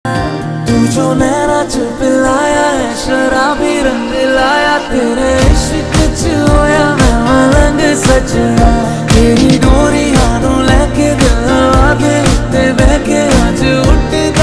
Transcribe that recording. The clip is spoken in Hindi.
तू जो नैना च पिलाया है शराबी रंग लाया, तेरे इश्क च होया मैं मलंग सच।